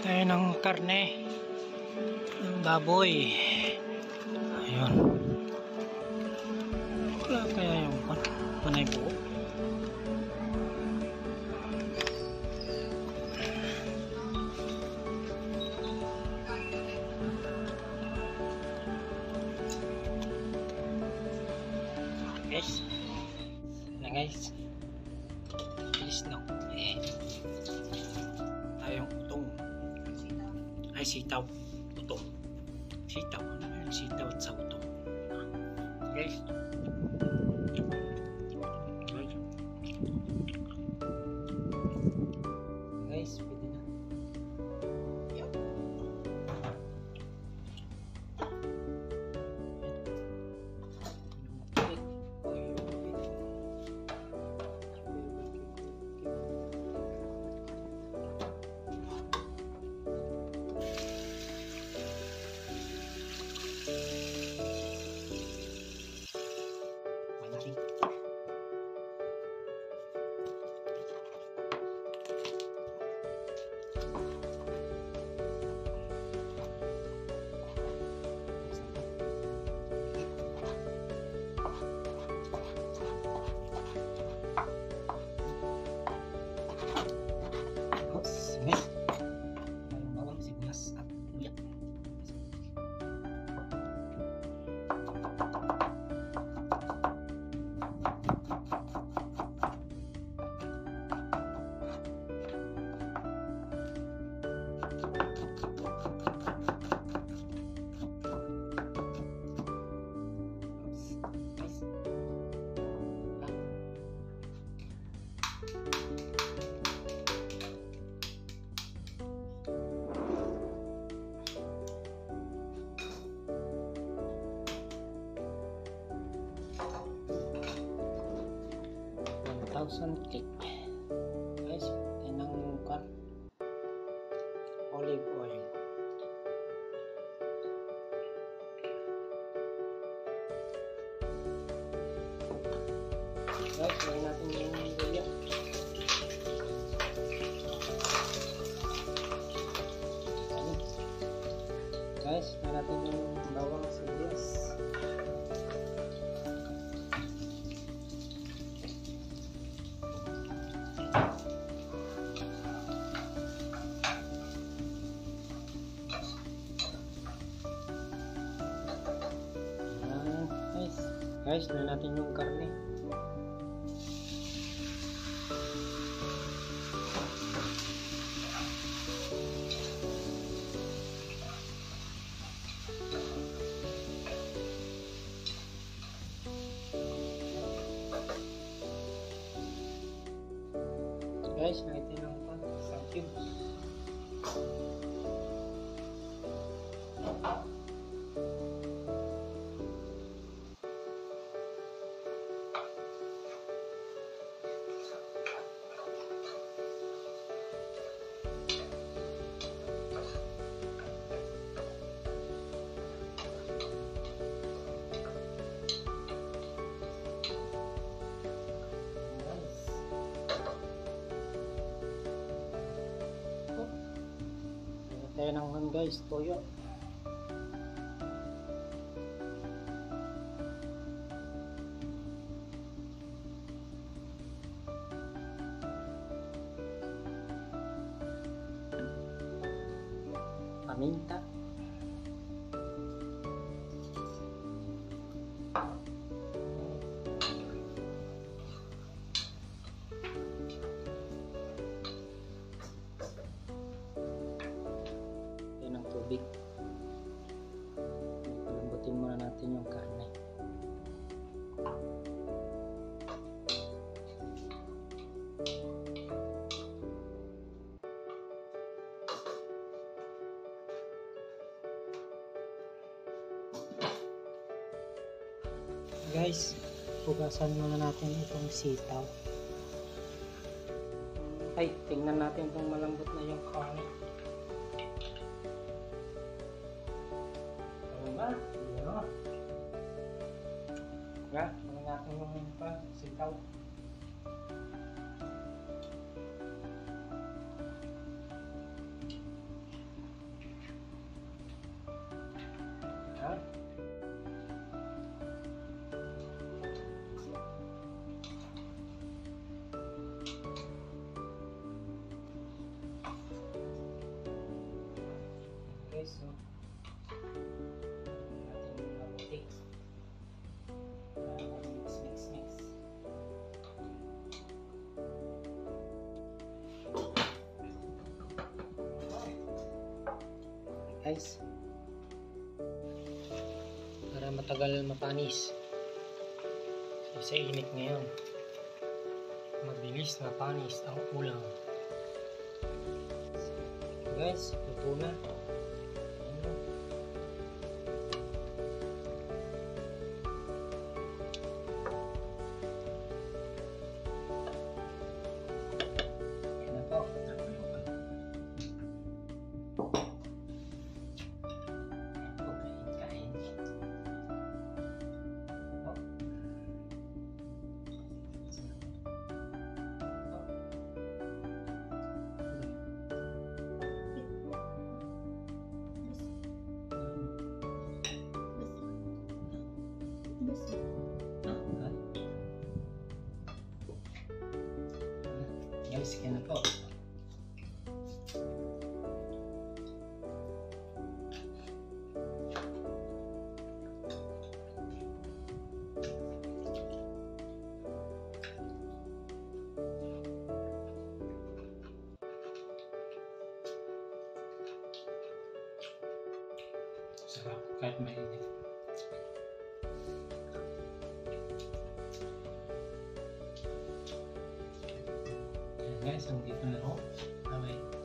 Ayan ang karne ng baboy. Ayun. Wala kaya yung panay buo. Guys. Ayan guys. Please no. Ayan. Tayong utong. Ay sitaw. Utong. Sitaw. Ano yun? Sitaw at sa utong. Guys. Guys, pwede na. Yep. Cake. Guys, yan ang olive oil. Guys, lagyan natin yung luya. Guys, lagyan natin yung bawang sibuyas. Guys, na natin yung karne. Guys, natin ng isang cubes. Tayo naman guys, toyo. Paminta. Tubig. Palambutin muna natin yung karne. Guys, hugasan muna natin itong sitaw. Ay, tingnan natin kung malambot na yung karne. Ano? Yan, ano natin yung sitaw. guys, so ating mabuti. Mix. Guys, para matagal mapanis sa init ngayon, mabilis mapanis ang ulam. Guys, luto na. Yan na po. Kain. Guys, kaya na po. Sarap kahit mainit. Guys, ang dito na ako. Bye-bye.